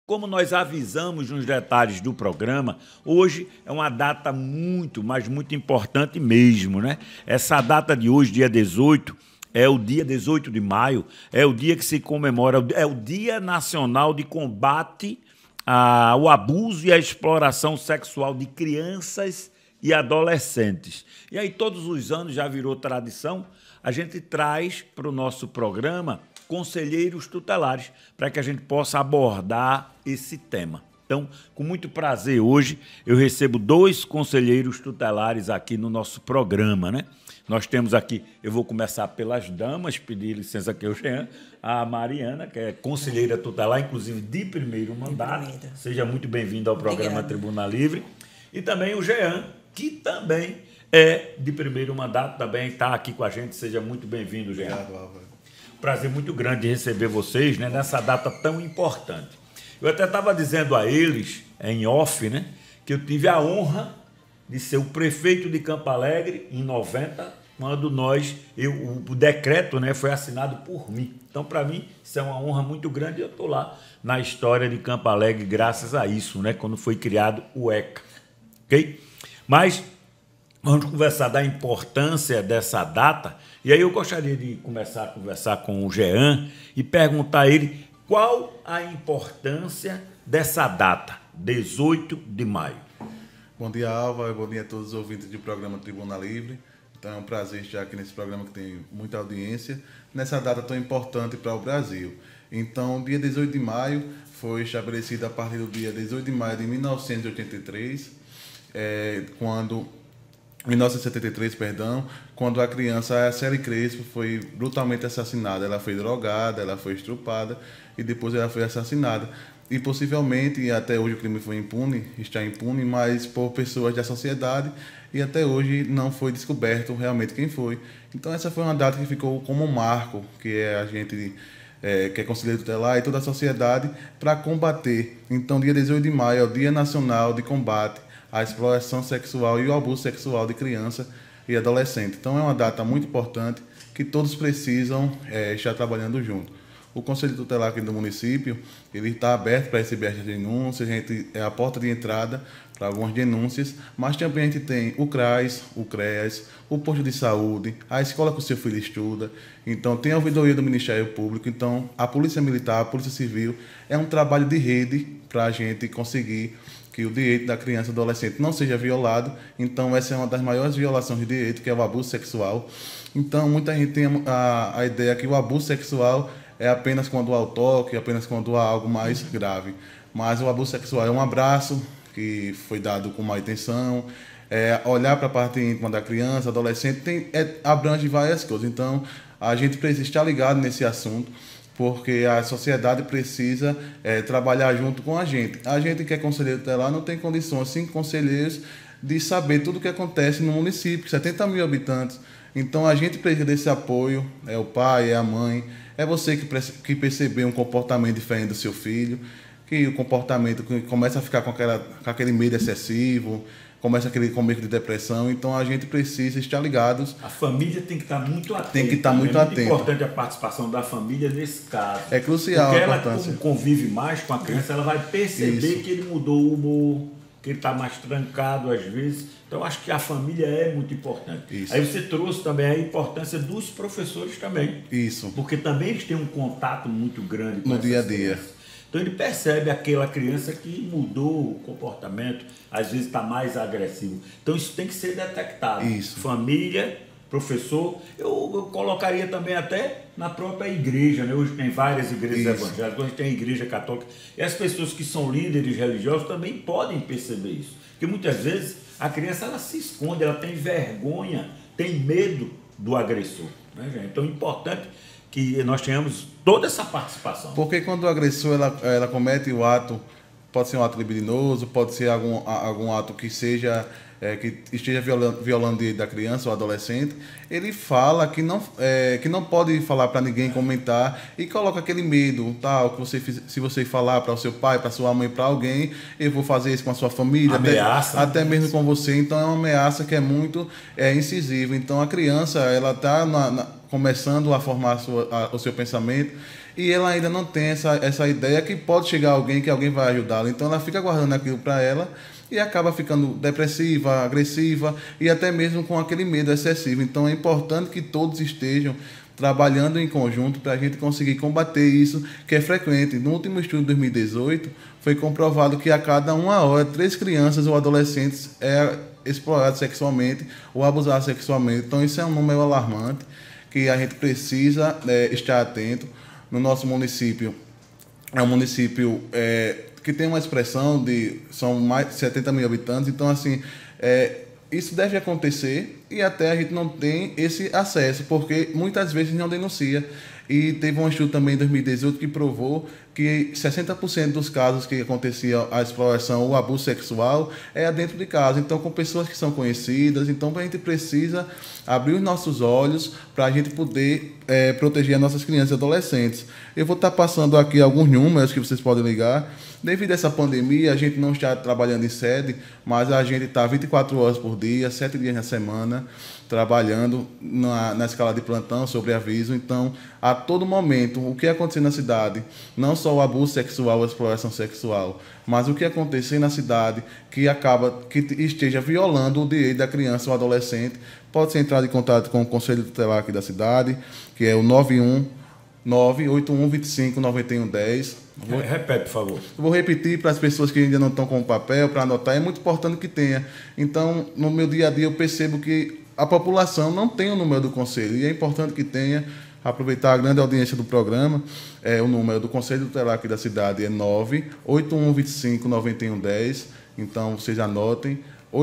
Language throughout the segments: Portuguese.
Como nós avisamos nos detalhes do programa, hoje é uma data muito, mas muito importante mesmo, né? Essa data de hoje, dia 18, é o dia 18 de maio, é o dia que se comemora, é o Dia Nacional de Combate ao Abuso e à Exploração Sexual de Crianças e Adolescentes. E aí, todos os anos, já virou tradição, a gente traz para o nosso programa conselheiros tutelares, para que a gente possa abordar esse tema. Então, com muito prazer, hoje eu recebo 2 conselheiros tutelares aqui no nosso programa, né? Nós temos aqui, eu vou começar pelas damas, pedir licença aqui ao Jean, a Mariana, que é conselheira tutelar, inclusive de primeiro mandato. Seja muito bem-vindo ao programa Tribuna Livre. E também o Jean, que também é de primeiro mandato, também está aqui com a gente. Seja muito bem-vindo, Jean. Obrigado, Álvaro. Prazer muito grande de receber vocês, né, nessa data tão importante. Eu até estava dizendo a eles, em off, né, que eu tive a honra de ser o prefeito de Campo Alegre em 90, quando o decreto, né, foi assinado por mim. Então, para mim, isso é uma honra muito grande e eu estou lá na história de Campo Alegre graças a isso, né, quando foi criado o ECA. Ok? Mas vamos conversar da importância dessa data. E aí eu gostaria de começar a conversar com o Jean e perguntar a ele qual a importância dessa data, 18 de maio. Bom dia, Álvaro. Bom dia a todos os ouvintes do programa Tribuna Livre. Então é um prazer estar aqui nesse programa que tem muita audiência, nessa data tão importante para o Brasil. Então, dia 18 de maio foi estabelecido a partir do dia 18 de maio de 1983, quando 1973, perdão, quando a criança, a Célia Crespo, foi brutalmente assassinada. Ela foi drogada, ela foi estrupada e depois ela foi assassinada. E possivelmente, até hoje o crime foi impune, está impune, mas por pessoas da sociedade, e até hoje não foi descoberto realmente quem foi. Então essa foi uma data que ficou como um marco, que é a gente, que é conselheiro tutelar e toda a sociedade, para combater. Então dia 18 de maio é o Dia Nacional de Combate à Exploração Sexual e o Abuso Sexual de Criança e Adolescente. Então é uma data muito importante que todos precisam estar trabalhando junto. O Conselho Tutelar aqui do município, ele está aberto para receber as denúncias, a gente é a porta de entrada para algumas denúncias, mas também a gente tem o CRAS, o CREAS, o posto de saúde, a escola que o seu filho estuda, então tem a ouvidoria do Ministério Público, então a Polícia Militar, a Polícia Civil, é um trabalho de rede para a gente conseguir que o direito da criança e do adolescente não seja violado. Então essa é uma das maiores violações de direito, que é o abuso sexual. Então muita gente tem a ideia que o abuso sexual é apenas quando há o toque, apenas quando há algo mais grave. Mas o abuso sexual é um abraço que foi dado com má intenção, olhar para a parte íntima da criança, adolescente, abrange várias coisas. Então a gente precisa estar ligado nesse assunto, porque a sociedade precisa trabalhar junto com a gente. A gente que é conselheiro tutelar não tem condições, 5 conselheiros, de saber tudo o que acontece no município, 70 mil habitantes. Então a gente precisa desse apoio, é o pai, é a mãe, é você que percebeu um comportamento diferente do seu filho, que o comportamento que começa a ficar com aquele medo excessivo, começa aquele começo de depressão. Então a gente precisa estar ligados. A família tem que estar muito atenta. Tem que estar muito atenta. É muito importante a participação da família nesse caso. É crucial. Porque ela, como convive mais com a criança, ela vai perceber que ele mudou o humor, que ele está mais trancado às vezes. Então acho que a família é muito importante. Isso. Aí você trouxe também a importância dos professores também. Isso. Porque também eles têm um contato muito grande com no dia a dia. Então ele percebe aquela criança que mudou o comportamento, às vezes está mais agressivo. Então isso tem que ser detectado. Isso. Família, professor, eu colocaria também até na própria igreja, né? Hoje tem várias igrejas evangélicas, hoje tem a igreja católica. E as pessoas que são líderes religiosos também podem perceber isso. Porque muitas vezes a criança ela se esconde, ela tem vergonha, tem medo do agressor. Né, gente? Então é importante que nós tenhamos toda essa participação. Porque quando o agressor ela comete o ato, pode ser um ato libidinoso, pode ser algum ato que seja que esteja violando o direito da criança ou adolescente, ele fala que não pode falar para ninguém, comentar, e coloca aquele medo, tal, que se você falar para o seu pai, para sua mãe, para alguém, eu vou fazer isso com a sua família, ameaça, até mesmo com você. Então é uma ameaça que é muito incisiva. Então a criança ela está começando a formar o seu pensamento, e ela ainda não tem essa ideia que pode chegar alguém, que alguém vai ajudá-la. Então ela fica guardando aquilo para ela e acaba ficando depressiva, agressiva e até mesmo com aquele medo excessivo. Então é importante que todos estejam trabalhando em conjunto para a gente conseguir combater isso, que é frequente. No último estudo de 2018, foi comprovado que a cada 1 hora, 3 crianças ou adolescentes explorados sexualmente ou abusados sexualmente. Então isso é um número alarmante que a gente precisa estar atento. No nosso município, é um município que tem uma expressão são mais de 70 mil habitantes, então assim, isso deve acontecer e até a gente não tem esse acesso, porque muitas vezes não denuncia. E teve um estudo também em 2018 que provou que 60% dos casos que acontecia a exploração ou abuso sexual é dentro de casa, então com pessoas que são conhecidas. Então a gente precisa abrir os nossos olhos para a gente poder proteger as nossas crianças e adolescentes. Eu vou estar passando aqui alguns números que vocês podem ligar. Devido a essa pandemia, a gente não está trabalhando em sede, mas a gente está 24 horas por dia, 7 dias na semana, trabalhando na escala de plantão, sobre aviso. Então, a todo momento, o que acontecer na cidade, não só o abuso sexual, a exploração sexual, mas o que acontecer na cidade que esteja violando o direito da criança ou adolescente, pode ser entrado em contato com o Conselho Tutelar aqui da cidade, que é o 981259110. Repete, por favor. Vou repetir para as pessoas que ainda não estão com o papel, para anotar. É muito importante que tenha. Então, no meu dia a dia, eu percebo que a população não tem o número do Conselho. E é importante que tenha. Aproveitar a grande audiência do programa. O número do Conselho Tutelar aqui da cidade é 981259110. Então, vocês anotem.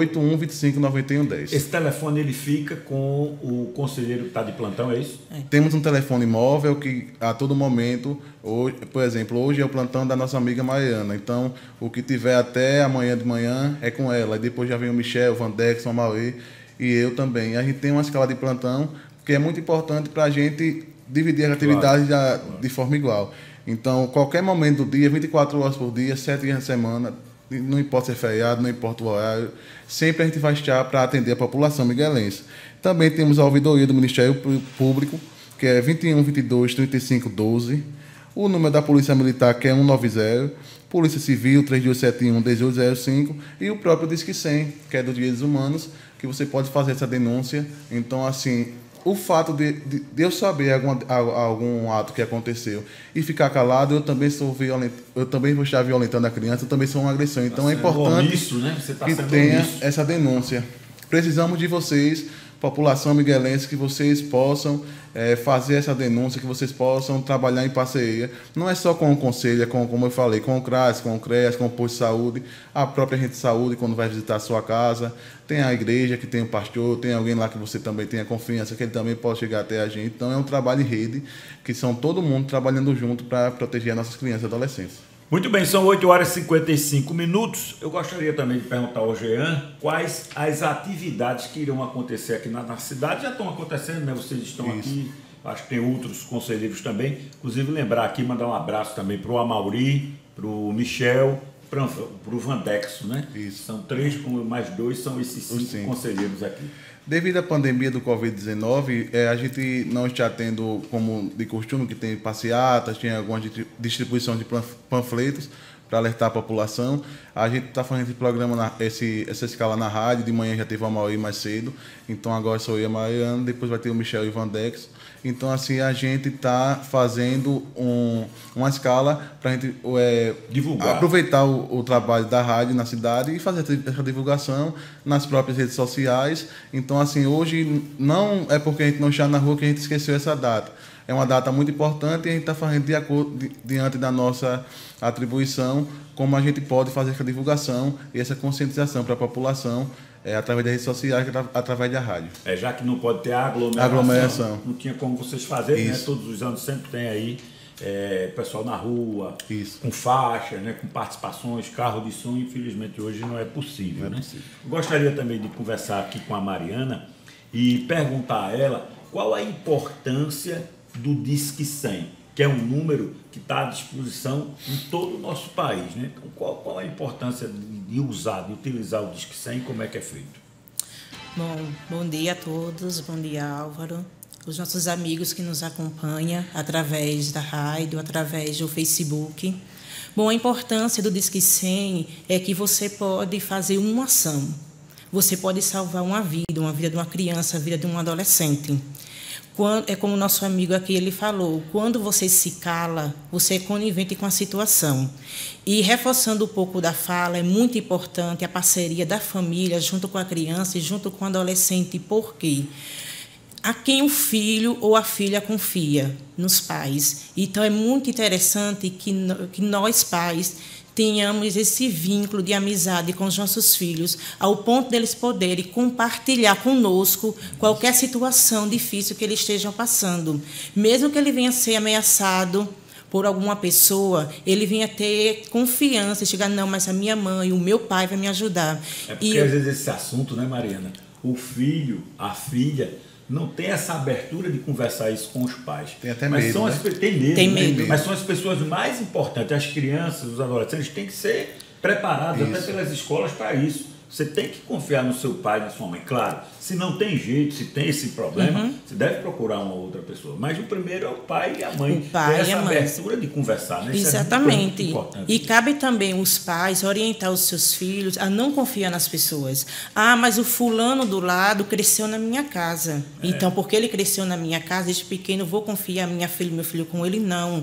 81259110. Esse telefone ele fica com o conselheiro que está de plantão, é isso? Temos um telefone móvel que a todo momento, por exemplo, hoje é o plantão da nossa amiga Mariana. Então, o que tiver até amanhã de manhã é com ela. E depois já vem o Michel, o Vandex, o Amauê e eu também. A gente tem uma escala de plantão que é muito importante para a gente dividir as atividades de forma igual. Então, qualquer momento do dia, 24 horas por dia, 7 dias na semana, não importa se é feriado, não importa o horário, sempre a gente vai estar para atender a população miguelense. Também temos a ouvidoria do Ministério Público, que é 2122-3512, o número da Polícia Militar, que é 190, Polícia Civil 3271-1805 e o próprio Disque 100, que é dos Direitos Humanos, que você pode fazer essa denúncia. Então, assim, o fato de eu saber algum ato que aconteceu e ficar calado, eu também vou estar violentando a criança, eu também sou uma agressão. Então é importante que tenha essa denúncia. Precisamos de vocês, população miguelense, que vocês possam fazer essa denúncia, que vocês possam trabalhar em parceria. Não é só com o Conselho, como eu falei, com o CRAS, com o CREAS, com o posto de saúde, a própria gente de saúde, quando vai visitar a sua casa, tem a igreja, que tem o pastor, tem alguém lá que você também tenha confiança, que ele também pode chegar até a gente. Então é um trabalho em rede, que são todo mundo trabalhando junto para proteger as nossas crianças e adolescentes. Muito bem, são 8 horas e 55 minutos. Eu gostaria também de perguntar ao Jean quais as atividades que irão acontecer aqui na cidade. Já estão acontecendo, né? Vocês estão aqui, acho que tem outros conselheiros também. Inclusive, lembrar aqui, mandar um abraço também para o Amauri, para o Michel, para o Vandexo, né? Isso. São 3, mais 2, são esses 5 conselheiros aqui. Devido à pandemia do Covid-19, a gente não está tendo, como de costume, que tem passeatas, tem alguma distribuição de panfletos para alertar a população. A gente está fazendo esse programa, essa escala na rádio. De manhã já teve o Amaury mais cedo, então agora sou eu e a Mariana, depois vai ter o Michel e o Vandex. Então, assim, a gente está fazendo uma escala para a gente divulgar, aproveitar o trabalho da rádio na cidade e fazer essa divulgação nas próprias redes sociais. Então, assim, hoje não é porque a gente não está na rua que a gente esqueceu essa data. É uma data muito importante e a gente está fazendo diante da nossa atribuição como a gente pode fazer essa divulgação e essa conscientização para a população através das redes sociais, através da rádio. Já que não pode ter aglomeração. Não tinha como vocês fazerem, né? Todos os anos sempre tem aí pessoal na rua, com faixas, né? Com participações, carro de som. Infelizmente hoje não é possível. Gostaria também de conversar aqui com a Mariana e perguntar a ela qual a importância do Disque 100, que é um número que está à disposição em todo o nosso país, né? Então, qual a importância de utilizar o Disque 100 e como é que é feito? Bom dia a todos, bom dia Álvaro. os nossos amigos que nos acompanham através da rádio, através do Facebook. Bom, a importância do Disque 100 é que você pode fazer uma ação. Você pode salvar uma vida de uma criança, a vida de um adolescente. É como o nosso amigo aqui ele falou, quando você se cala, você é conivente com a situação. E reforçando um pouco da fala, é muito importante a parceria da família junto com a criança e junto com o adolescente. Por quê? A quem o filho ou a filha confia? Nos pais. Então, é muito interessante que nós, pais, tenhamos esse vínculo de amizade com os nossos filhos, ao ponto deles poderem compartilhar conosco qualquer situação difícil que eles estejam passando. Mesmo que ele venha ser ameaçado por alguma pessoa, ele venha ter confiança e chegar, não, mas a minha mãe, o meu pai vai me ajudar. É porque, às vezes, esse assunto, né, Mariana? O filho, a filha, não tem essa abertura de conversar isso com os pais. Tem até medo, né? Tem medo. Mas são as pessoas mais importantes. As crianças, os adolescentes, têm que ser preparados até pelas escolas para isso. Você tem que confiar no seu pai, na sua mãe. Claro, se não tem jeito, se tem esse problema, você deve procurar uma outra pessoa. Mas o primeiro é o pai e a mãe. O pai ter essa abertura de conversar. Né? Exatamente. Isso é muito importante. E cabe também os pais orientar os seus filhos a não confiar nas pessoas. Ah, mas o fulano do lado cresceu na minha casa. Então, porque ele cresceu na minha casa, desde pequeno, eu vou confiar minha filha, meu filho com ele? Não.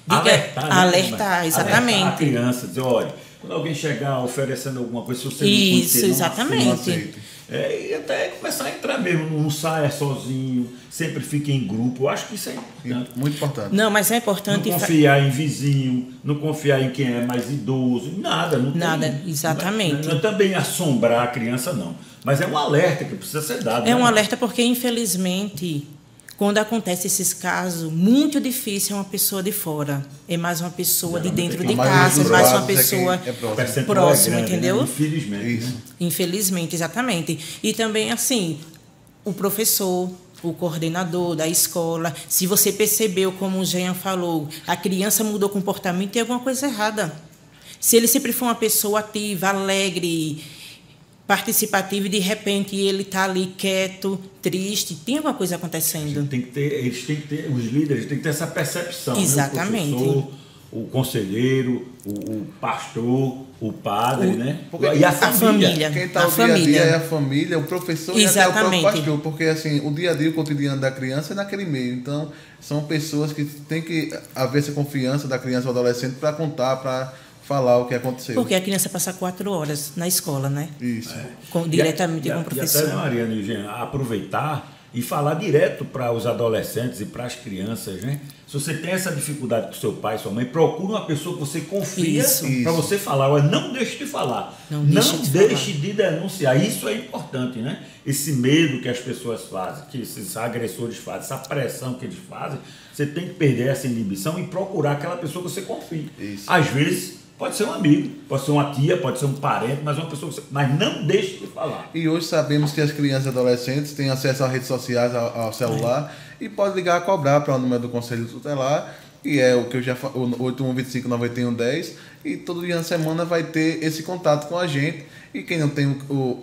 Alertar, exatamente. Alertar a criança, dizer, olha, quando alguém chegar oferecendo alguma coisa, se você não conhecer, exatamente. E até começar a entrar mesmo, não saia sozinho, sempre fique em grupo. Eu acho que isso é importante. Muito importante. Não, mas é importante... Não confiar em vizinho, não confiar em quem é mais idoso, nada. Exatamente. Não é também assombrar a criança, não. Mas é um alerta que precisa ser dado. É um alerta porque, infelizmente... Quando acontece esses casos, muito difícil é uma pessoa de fora. É mais uma pessoa de dentro de casa, é mais uma pessoa próxima, entendeu? Né? Infelizmente. Isso. Né? Infelizmente, exatamente. E também, assim, o professor, o coordenador da escola, se você percebeu, como o Jean falou, a criança mudou o comportamento, tem alguma coisa errada. Se ele sempre foi uma pessoa ativa, alegre, participativo, e de repente ele está ali quieto, triste, tem alguma coisa acontecendo. Eles têm que ter, os líderes têm que ter essa percepção. Exatamente. Né? O professor, o conselheiro, o pastor, o padre, né? E a família. Quem está no dia a dia é a família, o professor e até o próprio pastor, porque assim, o dia a dia, o cotidiano da criança é naquele meio. Então, são pessoas que têm que haver essa confiança da criança ou adolescente para contar, para falar o que aconteceu. Porque a criança passa 4 horas na escola, né? Isso. Diretamente com o professor. E até, Mariana e Eugênio, aproveitar e falar direto para os adolescentes e para as crianças, né? Se você tem essa dificuldade com seu pai, sua mãe, procure uma pessoa que você confia para você falar. Olha, não deixe de falar. Não deixe de denunciar. Isso é importante, né? Esse medo que as pessoas fazem, que esses agressores fazem, essa pressão que eles fazem, você tem que perder essa inibição e procurar aquela pessoa que você confia. Isso. Às vezes... pode ser um amigo, pode ser uma tia, pode ser um parente, mas uma pessoa que você... Mas não deixe de falar. E hoje sabemos que as crianças e adolescentes têm acesso às redes sociais, ao celular, e pode ligar a cobrar para o número do Conselho Tutelar, que é o que eu já falei, o 8125-9110, e todo dia na semana vai ter esse contato com a gente. E quem não tem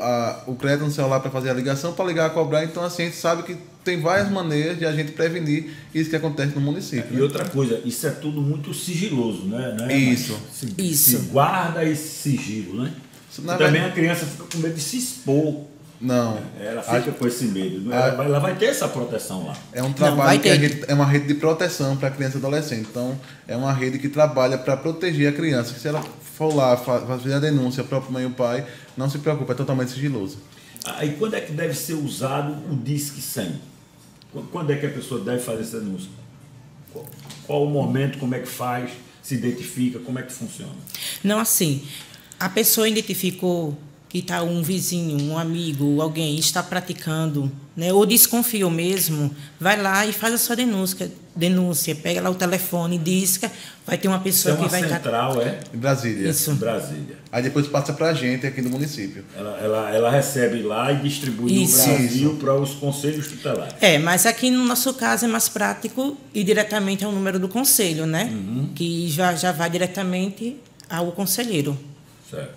o crédito no celular para fazer a ligação, para ligar a cobrar, então assim, a gente sabe que tem várias maneiras de a gente prevenir isso que acontece no município. E outra coisa, isso é tudo muito sigiloso, né? Isso. Se guarda esse sigilo, né? Também a criança fica com medo de se expor. Não. Ela fica com esse medo. Ela vai ter essa proteção lá. É um trabalho é uma rede de proteção para a criança e adolescente. Então, é uma rede que trabalha para proteger a criança. Se ela for lá fazer a denúncia, a própria mãe e o pai, não se preocupe, é totalmente sigiloso. E quando é que deve ser usado o Disque 100? Quando é que a pessoa deve fazer essa denúncia? Qual o momento, como é que faz, se identifica, como é que funciona? Não, assim, a pessoa identificou que está um vizinho, um amigo, alguém está praticando, né, ou desconfiou mesmo, vai lá e faz a sua denúncia, pega lá o telefone, disca, vai ter uma pessoa que vai... central, Em Brasília. Isso. Em Brasília. Aí depois passa para a gente aqui no município. Ela recebe lá e distribui no Brasil para os conselhos tutelares. Mas aqui no nosso caso é mais prático e diretamente ao número do conselho, né? Que já vai diretamente ao conselheiro. Certo.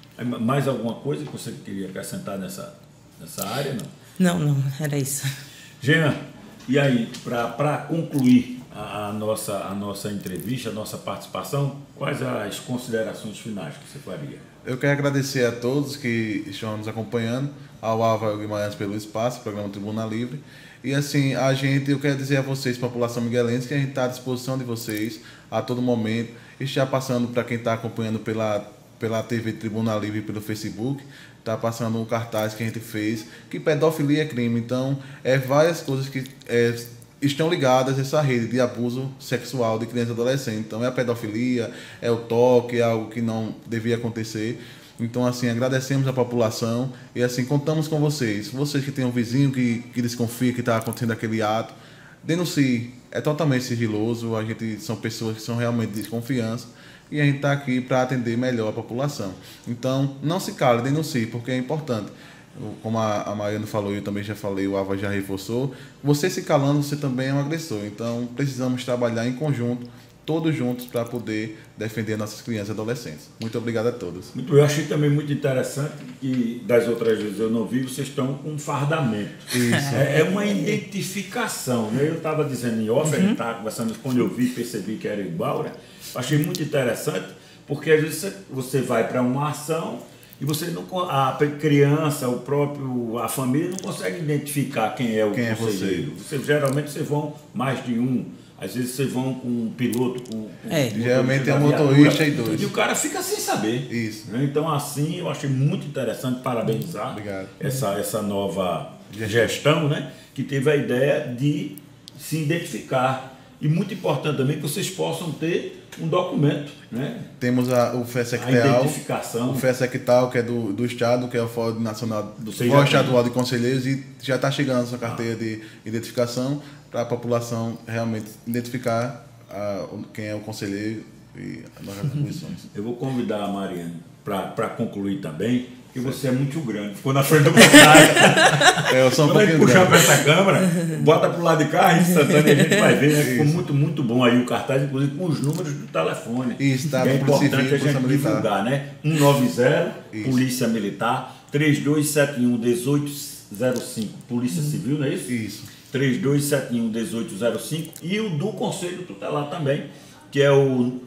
Mais alguma coisa que você queria acrescentar nessa área? Não, era isso. Jean, e aí, para concluir a nossa entrevista, a nossa participação, quais as considerações finais que você faria? Eu quero agradecer a todos que estão nos acompanhando, ao Álvaro Guimarães pelo espaço, programa Tribuna Livre. E assim, eu quero dizer a vocês, população miguelense, que a gente está à disposição de vocês a todo momento. Está passando para quem está acompanhando pela TV Tribuna Livre e pelo Facebook, está passando um cartaz que a gente fez, que pedofilia é crime. Então, várias coisas que estão ligadas a essa rede de abuso sexual de criança e adolescente. Então, é a pedofilia, é o toque, é algo que não devia acontecer. Então, assim, agradecemos a população e, assim, contamos com vocês. Vocês que têm um vizinho que desconfia que está acontecendo aquele ato, denuncie. É totalmente sigiloso, são pessoas que são realmente de desconfiança e a gente está aqui para atender melhor a população. Então, não se cale, denuncie, porque é importante. Como a Mariana falou e eu também já falei, o Ava já reforçou, você se calando, você também é um agressor. Então, precisamos trabalhar em conjunto, todos juntos, para poder defender nossas crianças e adolescentes. Muito obrigado a todos. Eu achei também muito interessante que das outras vezes eu não vi, vocês estão com um fardamento. Isso. É uma identificação, né? Eu estava dizendo em off, a gente estava conversando, quando eu vi, percebi que era igual, né? Achei muito interessante, porque às vezes você vai para uma ação e a criança, a família não consegue identificar quem é o conselheiro. Geralmente vocês vão mais de um. Às vezes vocês vão com um piloto, geralmente é um motorista e dois. E o cara fica sem saber. Isso. Né? Então, assim, eu achei muito interessante, parabenizar essa nova gestão, né? Que teve a ideia de se identificar. E muito importante também que vocês possam ter um documento, né? Temos o FESECTAL, identificação. O FESECTAL, que é do Estado, que é o Fórum Nacional Fórum Estadual de Conselheiros, e já está chegando essa carteira de identificação para a população realmente identificar quem é o conselheiro e as atribuições. Eu vou convidar a Mariana para concluir também, porque você é muito grande. Ficou na frente do cartaz. Eu sou um pouquinho puxar para essa câmera, bota para o lado de cá, instantâneo, e a gente vai ver. Né? Ficou muito, muito bom aí o cartaz, inclusive com os números do telefone. Isso, tá, é importante civil, a gente divulgar, né? 190, Polícia Militar, 3271-1805, Polícia Civil, não é isso? Isso. 3271-1805 e o do Conselho Tutelar também, que é o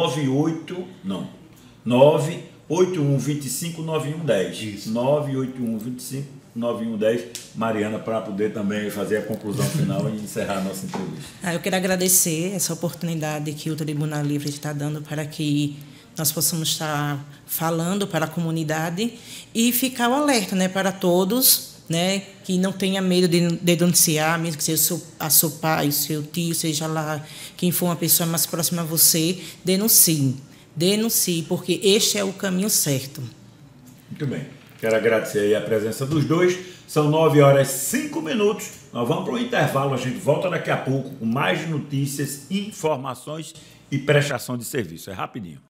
981259110. 981259110. Mariana, para poder também fazer a conclusão final e encerrar a nossa entrevista. Eu quero agradecer essa oportunidade que o Tribuna Livre está dando para que nós possamos estar falando para a comunidade e ficar o alerta, né, para todos, né, que não tenha medo de denunciar, mesmo que seja a seu pai, seu tio, seja lá quem for uma pessoa mais próxima a você, denuncie, porque este é o caminho certo. Muito bem. Quero agradecer aí a presença dos dois. São 9h05. Nós vamos para o intervalo. A gente volta daqui a pouco com mais notícias, informações e prestação de serviço. É rapidinho.